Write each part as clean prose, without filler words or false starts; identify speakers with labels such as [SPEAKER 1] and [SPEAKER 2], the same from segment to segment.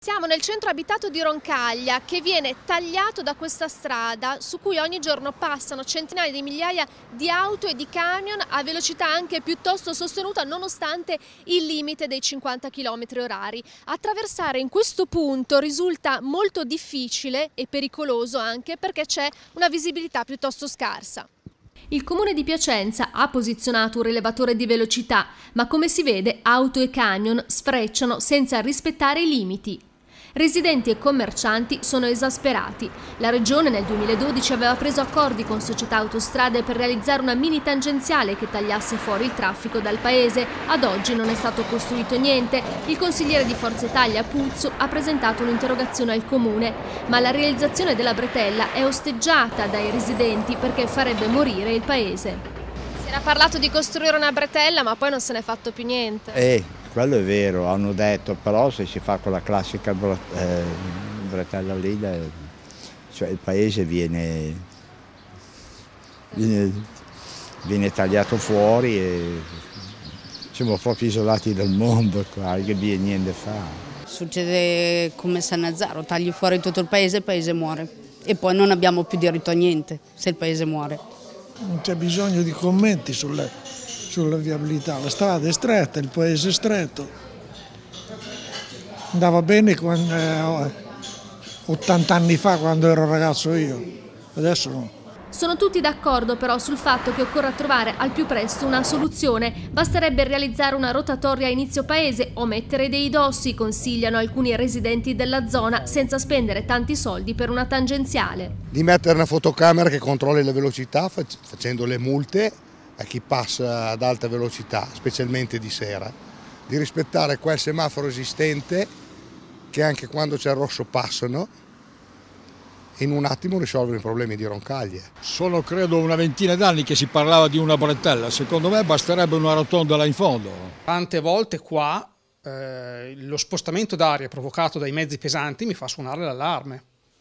[SPEAKER 1] Siamo nel centro abitato di Roncaglia, che viene tagliato da questa strada su cui ogni giorno passano centinaia di migliaia di auto e di camion a velocità anche piuttosto sostenuta nonostante il limite dei 50 km/h. Attraversare in questo punto risulta molto difficile e pericoloso anche perché c'è una visibilità piuttosto scarsa. Il comune di Piacenza ha posizionato un rilevatore di velocità, ma come si vede auto e camion sfrecciano senza rispettare i limiti. Residenti e commercianti sono esasperati. La Regione nel 2012 aveva preso accordi con Società Autostrade per realizzare una mini tangenziale che tagliasse fuori il traffico dal paese. Ad oggi non è stato costruito niente. Il consigliere di Forza Italia Puzzo ha presentato un'interrogazione al comune, ma la realizzazione della bretella è osteggiata dai residenti perché farebbe morire il paese. Si era parlato di costruire una bretella, ma poi non se n'è fatto più niente.
[SPEAKER 2] Quello è vero, hanno detto, però se si fa quella classica bretella lì, cioè il paese viene tagliato fuori e siamo proprio isolati dal mondo qua, che niente fa.
[SPEAKER 3] Succede come Sannazzaro, tagli fuori tutto il paese muore e poi non abbiamo più diritto a niente se il paese muore.
[SPEAKER 4] Non c'è bisogno di commenti sulla viabilità, la strada è stretta, il paese è stretto. Andava bene 80 anni fa quando ero ragazzo io, adesso no.
[SPEAKER 1] Sono tutti d'accordo però sul fatto che occorra trovare al più presto una soluzione. Basterebbe realizzare una rotatoria a inizio paese o mettere dei dossi, consigliano alcuni residenti della zona, senza spendere tanti soldi per una tangenziale.
[SPEAKER 5] Di mettere una fotocamera che controlli le velocità facendo le multe a chi passa ad alta velocità, specialmente di sera, di rispettare quel semaforo esistente che anche quando c'è il rosso passano e in un attimo risolvono i problemi di Roncaglia.
[SPEAKER 6] Sono credo una ventina d'anni che si parlava di una bretella, secondo me basterebbe una rotonda là in fondo.
[SPEAKER 7] Tante volte qua lo spostamento d'aria provocato dai mezzi pesanti mi fa suonare l'allarme.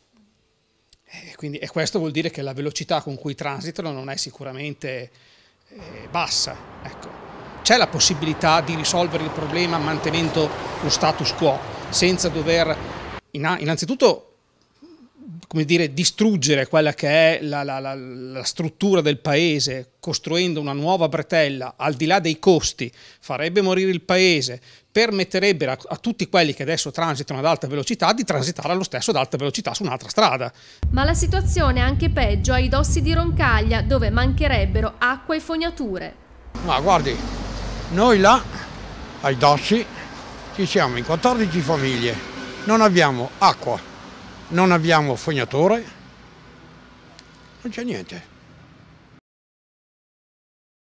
[SPEAKER 7] E questo vuol dire che la velocità con cui transitano non è sicuramente bassa. Ecco. C'è la possibilità di risolvere il problema mantenendo lo status quo, senza dover innanzitutto distruggere quella che è la struttura del paese, costruendo una nuova bretella al di là dei costi, farebbe morire il paese, permetterebbe a tutti quelli che adesso transitano ad alta velocità di transitare allo stesso ad alta velocità su un'altra strada.
[SPEAKER 1] Ma la situazione è anche peggio ai dossi di Roncaglia, dove mancherebbero acqua e fognature.
[SPEAKER 8] Ma guardi, noi là, ai dossi, ci siamo in 14 famiglie, non abbiamo acqua, non abbiamo fognature, non c'è niente.